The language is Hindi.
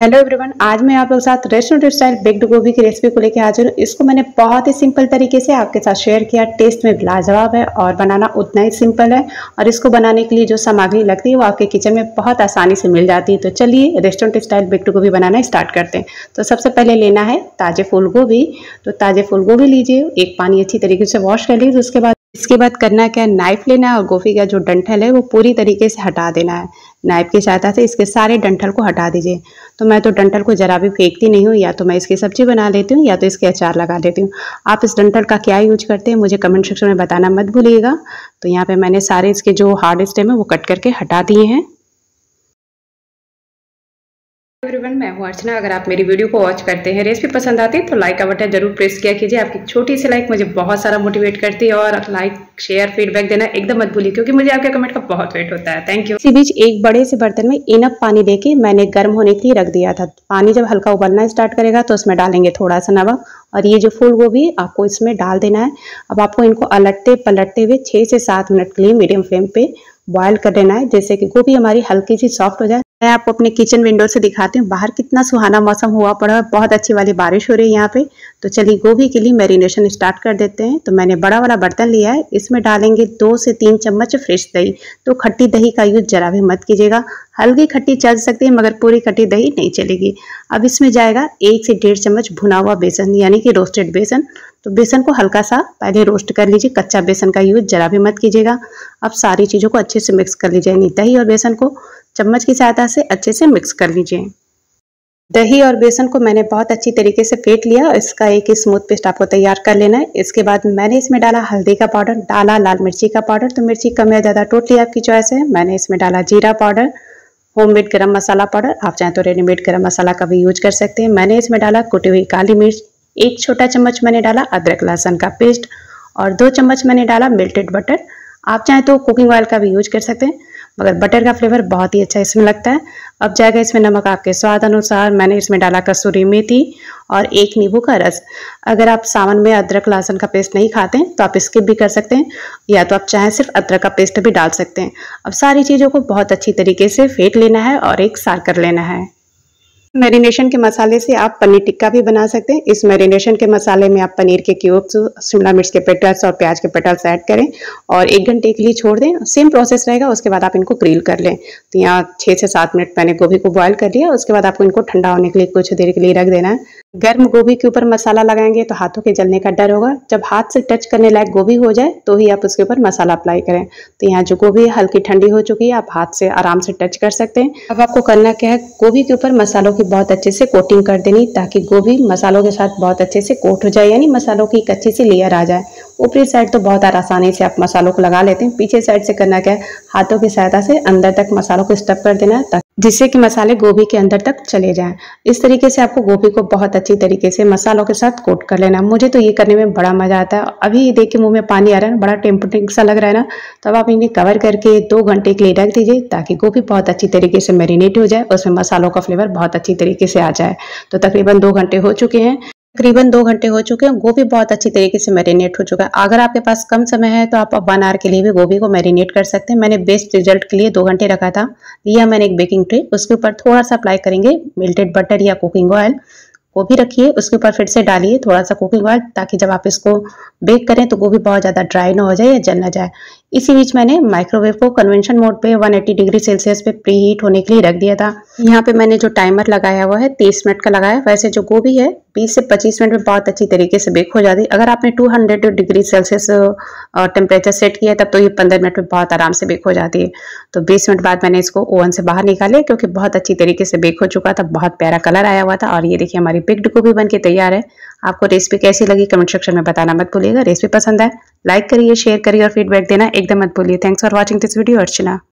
हेलो एवरीवन, आज मैं आप लोग के साथ रेस्टोरेंट स्टाइल बेक्ड गोभी की रेसिपी को लेकर हाजिर हूँ। इसको मैंने बहुत ही सिंपल तरीके से आपके साथ शेयर किया। टेस्ट में लाजवाब है और बनाना उतना ही सिंपल है। और इसको बनाने के लिए जो सामग्री लगती है वो आपके किचन में बहुत आसानी से मिल जाती है। तो चलिए रेस्टोरेंट स्टाइल बेक्ड गोभी बनाना स्टार्ट करते हैं। तो सबसे पहले लेना है ताजे फूल गोभी। तो ताजे फूल गोभी लीजिए, एक पानी अच्छी तरीके से वॉश कर लीजिए। इसके बाद करना क्या, नाइफ लेना है और गोभी का जो डंठल है वो पूरी तरीके से हटा देना है। नाइफ की सहायता से इसके सारे डंठल को हटा दीजिए। तो मैं तो डंठल को जरा भी फेंकती नहीं हूँ, या तो मैं इसकी सब्जी बना लेती हूँ या तो इसके अचार लगा लेती हूँ। आप इस डंठल का क्या यूज करते हैं मुझे कमेंट सेक्शन में बताना मत भूलिएगा। तो यहाँ पे मैंने सारे इसके जो हार्ड स्टेम है वो कट करके हटा दिए हैं। एवरीवन, मैं हूँ अर्चना। अगर आप मेरी वीडियो को वॉच करते हैं, रेसिपी पसंद आती है तो लाइक का बटन जरूर प्रेस किया कीजिए। आपकी छोटी सी लाइक मुझे बहुत सारा मोटिवेट करती है। और लाइक शेयर फीडबैक देना एकदम मत भूलिए, क्योंकि मुझे आपके कमेंट का बहुत वेट होता है। Thank you. इसी बीच एक बड़े से बर्तन में इनफ पानी देके मैंने गर्म होने के लिए रख दिया था। पानी जब हल्का उबलना स्टार्ट करेगा तो उसमें डालेंगे थोड़ा सा नमक, और ये जो फूल गोभी आपको इसमें डाल देना है। अब आपको इनको अलटते पलटते हुए 6 से 7 मिनट के लिए मीडियम फ्लेम पे बॉयल कर देना है, जैसे कि गोभी हमारी हल्की सी सॉफ्ट हो जाए। मैं आपको अपने किचन विंडो से दिखाती हूँ बाहर कितना सुहाना मौसम हुआ पड़ा है। बहुत अच्छी वाली बारिश हो रही है यहाँ पे। तो चलिए गोभी के लिए मैरिनेशन स्टार्ट कर देते हैं। तो मैंने बड़ा वाला बर्तन लिया है, इसमें डालेंगे 2 से 3 चम्मच फ्रेश दही। तो खट्टी दही का यूज जरा भी मत कीजिएगा। हल्की खट्टी चल सकती है मगर पूरी खट्टी दही नहीं चलेगी। अब इसमें जाएगा 1 से 1.5 चम्मच भुना हुआ बेसन, यानी कि रोस्टेड बेसन। तो बेसन को हल्का सा पहले रोस्ट कर लीजिए, कच्चा बेसन का यूज जरा भी मत कीजिएगा। अब सारी चीज़ों को अच्छे से मिक्स कर लीजिए, यानी दही और बेसन को चम्मच की सहायता से अच्छे से मिक्स कर लीजिए। दही और बेसन को मैंने बहुत अच्छी तरीके से फेंट लिया। इसका एक स्मूथ पेस्ट आपको तैयार कर लेना है। इसके बाद मैंने इसमें डाला हल्दी का पाउडर, डाला लाल मिर्ची का पाउडर। तो मिर्ची कम या ज़्यादा टोटली आपकी चॉइस है। मैंने इसमें डाला जीरा पाउडर, होममेड गरम मसाला पाउडर, आप चाहें तो रेडीमेड गरम मसाला का भी यूज कर सकते हैं। मैंने इसमें डाला कुटी हुई काली मिर्च, 1 छोटा चम्मच मैंने डाला अदरक लहसुन का पेस्ट, और 2 चम्मच मैंने डाला मेल्टेड बटर। आप चाहें तो कुकिंग ऑयल का भी यूज कर सकते हैं, मगर बटर का फ्लेवर बहुत ही अच्छा इसमें लगता है। अब जाएगा इसमें नमक आपके स्वाद अनुसार। मैंने इसमें डाला कसूरी मेथी और 1 नींबू का रस। अगर आप सावन में अदरक लहसुन का पेस्ट नहीं खाते हैं तो आप स्किप भी कर सकते हैं, या तो आप चाहें सिर्फ अदरक का पेस्ट भी डाल सकते हैं। अब सारी चीज़ों को बहुत अच्छी तरीके से फेंट लेना है और एक सार कर लेना है। मैरिनेशन के मसाले से आप पनीर टिक्का भी बना सकते हैं। इस मैरिनेशन के मसाले में आप पनीर के क्यूब्स, शिमला मिर्च के पेटल्स और प्याज के पेटल्स ऐड करें और 1 घंटे के लिए छोड़ दें। सेम प्रोसेस रहेगा। उसके बाद आप इनको ग्रिल कर लें। तो यहाँ 6 से 7 मिनट मैंने गोभी को बॉयल कर लिया। उसके बाद आपको इनको ठंडा होने के लिए कुछ देर के लिए रख देना है। गर्म गोभी के ऊपर मसाला लगाएंगे तो हाथों के जलने का डर होगा। जब हाथ से टच करने लायक गोभी हो जाए तो ही आप उसके ऊपर मसाला अप्लाई करें। तो यहाँ जो गोभी हल्की ठंडी हो चुकी है, आप हाथ से आराम से टच कर सकते हैं। अब आपको करना क्या है, गोभी के ऊपर मसालों की बहुत अच्छे से कोटिंग कर देनी, ताकि गोभी मसालों के साथ बहुत अच्छे से कोट हो जाए, यानी मसालों की एक अच्छी सी लेयर आ जाए। ऊपरी साइड तो बहुत आसानी से आप मसालों को लगा लेते हैं। पीछे साइड से करना क्या है, हाथों की सहायता से अंदर तक मसालों को स्टफ कर देना है, जिससे कि मसाले गोभी के अंदर तक चले जाएं। इस तरीके से आपको गोभी को बहुत अच्छी तरीके से मसालों के साथ कोट कर लेना। मुझे तो ये करने में बड़ा मजा आता है। अभी ये देख के मुंह में पानी आ रहा है ना, बड़ा टेम्पटिंग सा लग रहा है ना। तब आप इन्हें कवर करके 2 घंटे के लिए रख दीजिए, ताकि गोभी बहुत अच्छी तरीके से मैरिनेट हो जाए, उसमें मसालों का फ्लेवर बहुत अच्छी तरीके से आ जाए। तो तकरीबन 2 घंटे हो चुके हैं। गोभी बहुत अच्छी तरीके से मैरिनेट हो चुका है। अगर आपके पास कम समय है तो आप 1 आवर के लिए भी गोभी को मैरिनेट कर सकते हैं। मैंने बेस्ट रिजल्ट के लिए 2 घंटे रखा था। लिया मैंने एक बेकिंग ट्रे, उसके ऊपर थोड़ा सा अप्लाई करेंगे मेल्टेड बटर या कुकिंग ऑयल। गोभी रखिए, उसके ऊपर फिर से डालिए थोड़ा सा कुकिंग ऑयल, ताकि जब आप इसको बेक करें तो गोभी बहुत ज़्यादा ड्राई ना हो जाए या जल ना जाए। इसी बीच मैंने माइक्रोवेव को कन्वेंशन मोड पे 180 डिग्री सेल्सियस पे प्री हीट होने के लिए रख दिया था। यहाँ पे मैंने जो टाइमर लगाया हुआ है 30 मिनट का लगाया। वैसे जो गोभी है 20 से 25 मिनट में बहुत अच्छी तरीके से बेक हो जाती है। अगर आपने 200 डिग्री सेल्सियस टेम्परेचर सेट किया तब तो ये 15 मिनट में बहुत आराम से बेक हो जाती है। तो 20 मिनट बाद मैंने इसको ओवन से बाहर निकाले, क्योंकि बहुत अच्छी तरीके से बेक हो चुका था, बहुत प्यारा कलर आया हुआ था। और ये देखिए हमारी बेक्ड गोभी बन के तैयार है। आपको रेसिपी कैसी लगी कमेंट सेक्शन में बताना मत भूलिएगा। रेसिपी पसंद है लाइक करिए, शेयर करिए और फीडबैक देना एकदम मत भूलिए। Thanks for watching this video. Archana.